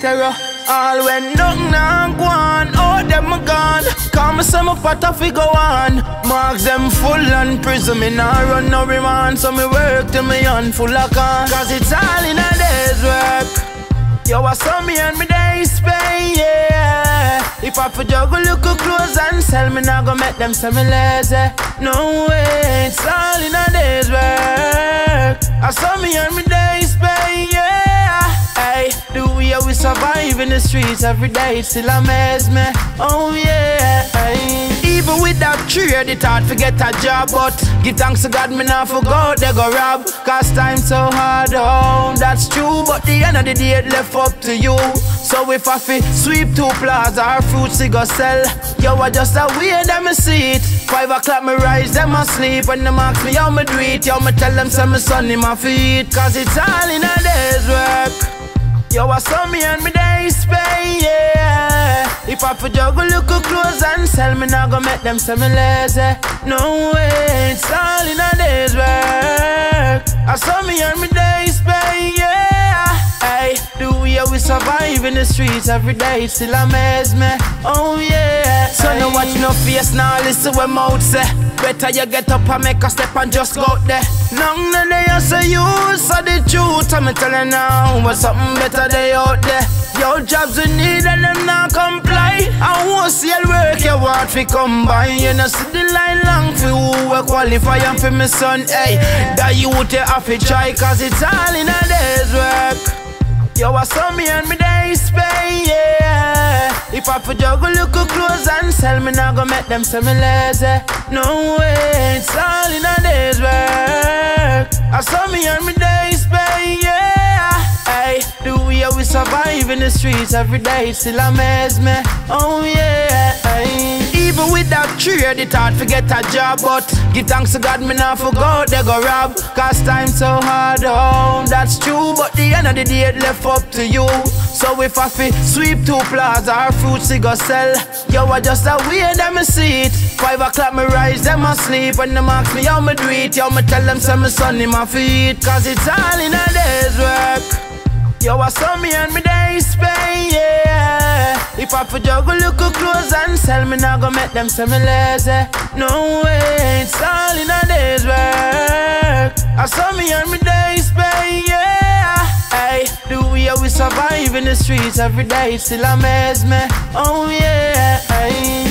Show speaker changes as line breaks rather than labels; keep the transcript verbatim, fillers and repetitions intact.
terror. All when nothing not go on, oh them a gone. Come me some pot off we go on. Marks them full and prison me nah run no remand. So me work till me on full of con. Cause it's all in a day's work. Yo, I saw me and me days pay, yeah. If I for juggle look at clothes and sell me, nah go make them say me lazy. No way, it's all in a day's work. I saw me and me days pay, yeah. Hey, the way we survive in the streets every day, it still amaze me. Oh yeah, hey. Even with that trade, it hard to get a job, but give thanks to God, me not forgot they go rob. Cause time so hard, oh, that's true. But the end of the day, it left up to you. So if I fi sweep two plaza, our fruits they go sell. Yo, I just a way them me see it. Five o'clock me rise, them a sleep. When them ask me how me do it, yo, me tell them say me son in my feet. Cause it's all in a day's work. Yo, I saw me and me days pay, yeah. If I for juggle look at clothes and sell me, nah go make them say me lazy. No way, it's all in a day's work. I saw me and me days pay, yeah. Hey, the way we survive in the streets every day, it still amaze me. Oh yeah. So no watch no face, now listen what mouth say. Better you get up and make a step and just go out there. None of they say you, so the truth I'm telling now, but something better they out there. Your jobs you need and them not comply. I won't see your work you want to come by. You know see the line long for who will qualify and for my son. Hey, that you would have to try, cause it's all in a day's work. Yo, I saw me and me days pay, yeah. If I for juggle look at clothes and sell me, nah go make them say me lazy. No way, it's all in a day's work. I saw me and me days pay, yeah. Hey, the way we survive in the streets every day, it still amaze me. Oh yeah, hey. Even with that trade, it hard to get a job, but give thanks to God, me not forgot they go rob. Cause time so hard, oh, that's true. But the end of the day, it left up to you. So if I fi sweep two plaza, our fruits they go sell. Yo, I just a way them me see it. Five o'clock me rise, them a sleep. When them ask me how me do it, yo, me tell them say me son in my feet. Cause it's all in a day's work. Yo, I saw me and me days pay, yeah. If I for juggle look at clothes and sell me, nah go make them say me lazy. No way, it's all in a day's work. I saw me and me days pay, yeah. Hey, the way we survive in the streets every day, it still amaze me. Oh yeah, hey.